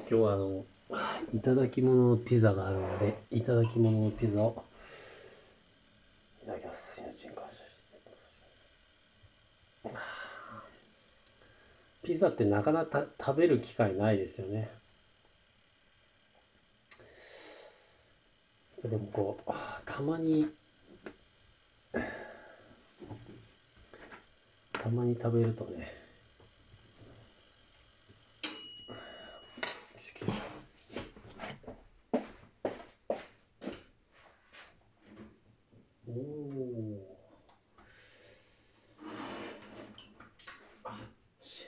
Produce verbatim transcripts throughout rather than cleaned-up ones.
今日はあのいただき物のピザがあるので、いただき物のピザをいただきます。命に感謝して。ピザってなかなか食べる機会ないですよね。でもこうたまにたまに食べるとね、おお、あっち。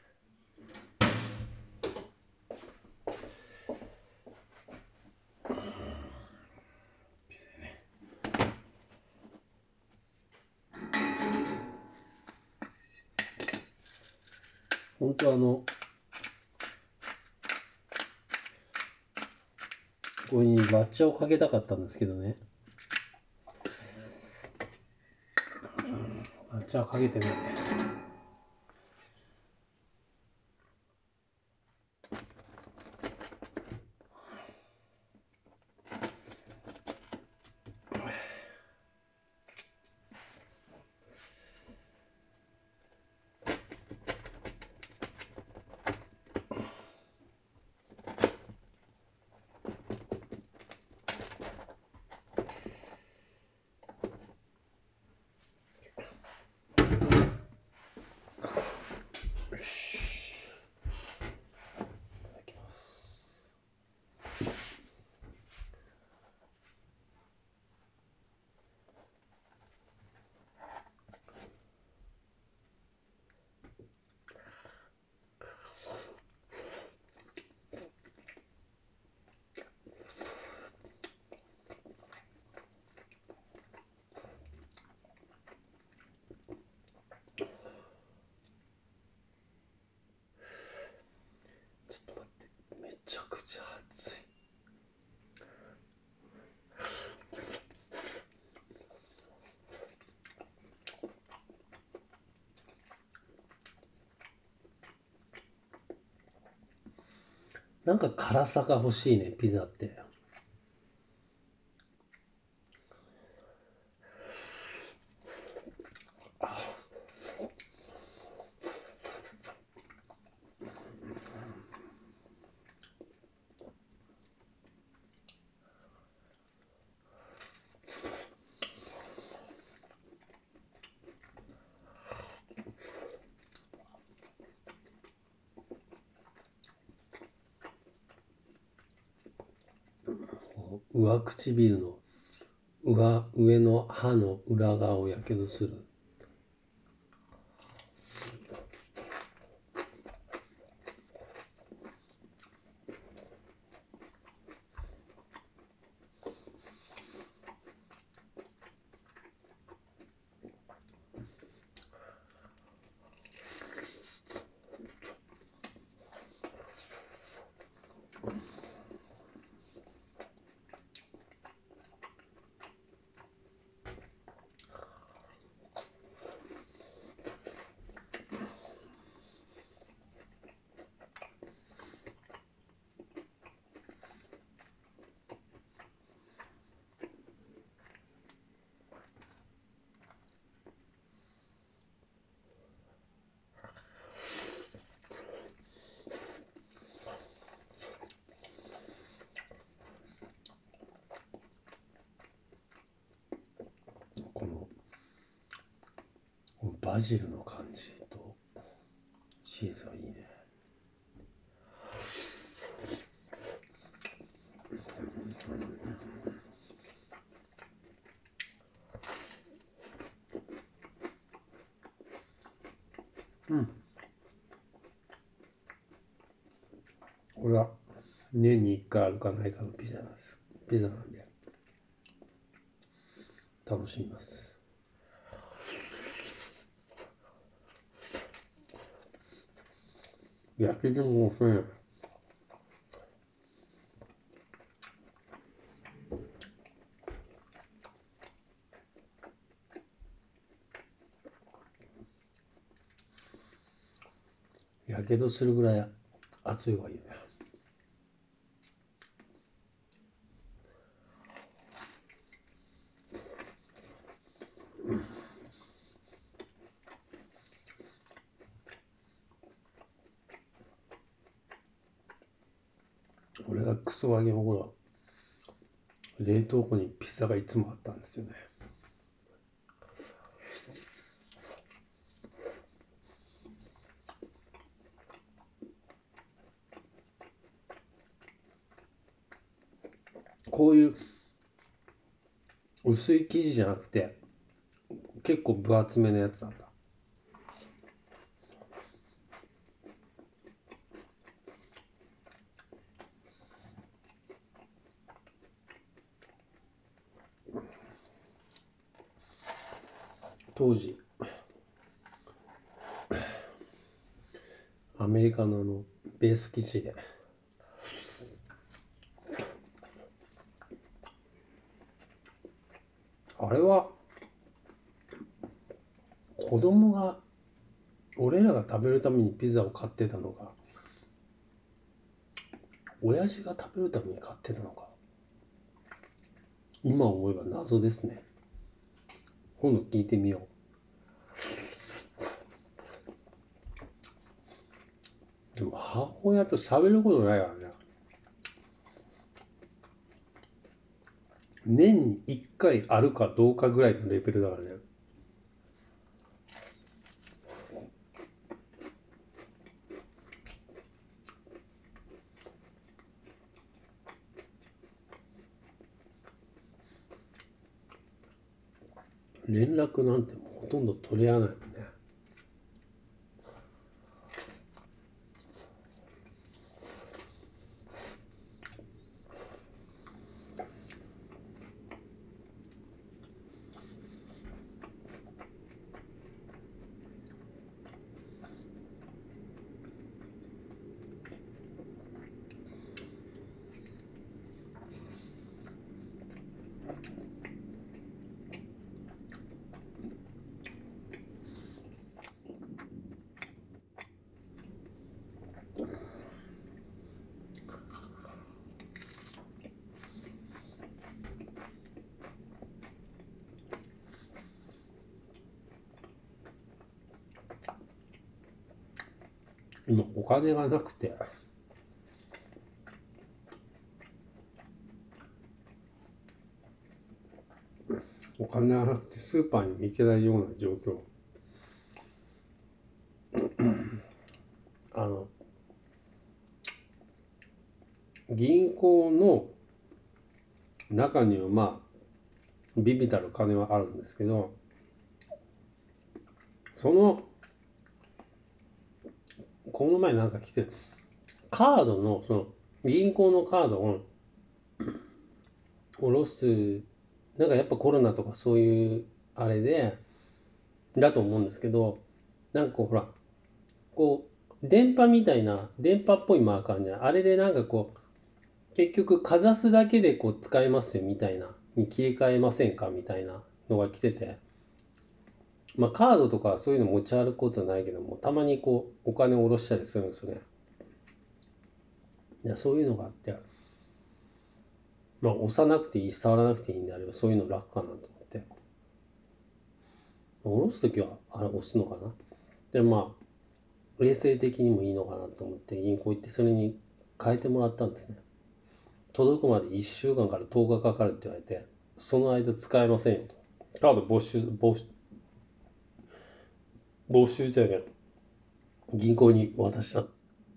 ピザね。本当あのこれに抹茶をかけたかったんですけどね、抹茶はかけてないね。よし、いただきます。ちょっと待って、めちゃくちゃ暑い。なんか辛さが欲しいね、ピザって。上唇の上上の歯の裏側をやけどする。このバジルの感じとチーズがいいね。うん。これは年にいっかいあるかないかのピザなんです。ピザなんで楽しみます。焼きでも遅い。やけどするぐらい熱い方がいいね。 俺がクソガキの頃、冷凍庫にピザがいつもあったんですよね。こういう薄い生地じゃなくて、結構分厚めのやつだった。当時、アメリカのあのベース生地で、あれは子供が、俺らが食べるためにピザを買ってたのか、親父が食べるために買ってたのか、今思えば謎ですね。今度聞いてみよう。でも母親と喋ることないからね。年にいっかいあるかどうかぐらいのレベルだからね。連絡なんてもうほとんど取り合わないもんね。今お金がなくて、お金がなくてスーパーに行けないような状況。あの、銀行の中にはまあ、ビビたる金はあるんですけど、その、この前なんか来て、カードの、その、銀行のカードを下ろす、なんかやっぱコロナとかそういうあれで、だと思うんですけど、なんかこうほら、こう、電波みたいな、電波っぽいマーカーじゃん。あれでなんかこう、結局かざすだけでこう使えますよみたいな、に切り替えませんかみたいなのが来てて、まあカードとかそういうの持ち歩くことはないけども、たまにこう、お金を下ろしたりするんですよね。いや、そういうのがあって、まあ押さなくていい、触らなくていいんであれば、そういうの楽かなと思って。下ろすときは、あれ押すのかな。で、まあ、衛生的にもいいのかなと思って銀行行ってそれに変えてもらったんですね。届くまでいっしゅうかんからとおかかかるって言われて、その間使えませんよと。カード没収、没没収じゃねえ、銀行に渡した。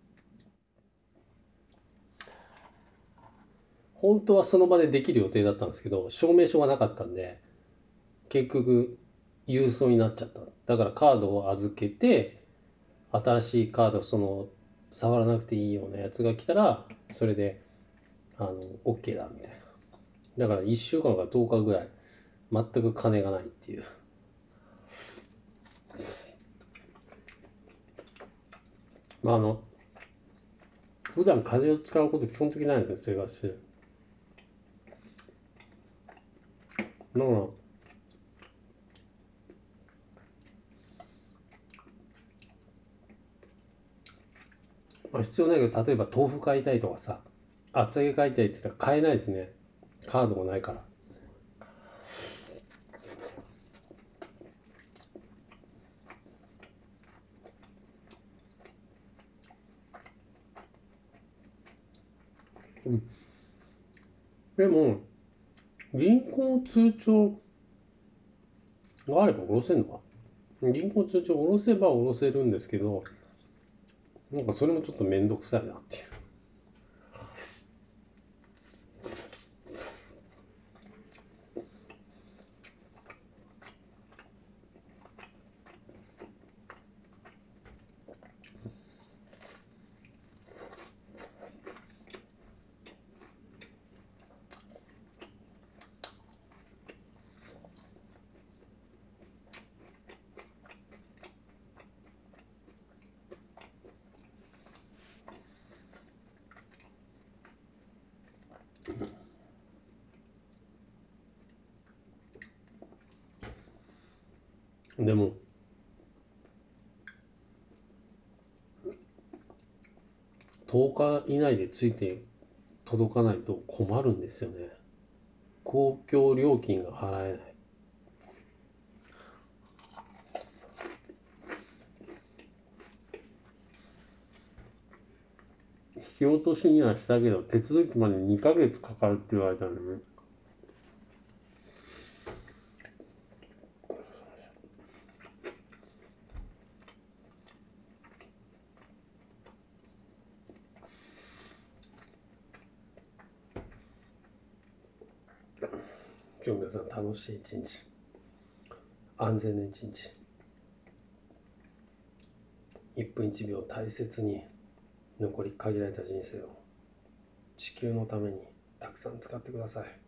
本当はその場でできる予定だったんですけど、証明書がなかったんで、結局郵送になっちゃった。だからカードを預けて、新しいカード、その、触らなくていいようなやつが来たら、それで、あの、OK だみたいな。だからいっしゅうかんからとおかぐらい、全く金がないっていう。まあ、あの、普段金を使うこと基本的にないので、生活して。だから、まあ、必要ないけど、例えば豆腐買いたいとかさ、厚揚げ買いたいって言ったら買えないですね。カードがないから。 うん、でも銀行通帳があれば下ろせるのか。銀行通帳下ろせば下ろせるんですけど、なんかそれもちょっとめんどくさいなっていう。でもとおか以内でついて届かないと困るんですよね。公共料金が払えない。引き落としにはしたけど手続きまでにかげつかかるって言われたのね。今日皆さん楽しい一日、安全な一日、いっぷんいちびょう大切に残り限られた人生を地球のためにたくさん使ってください。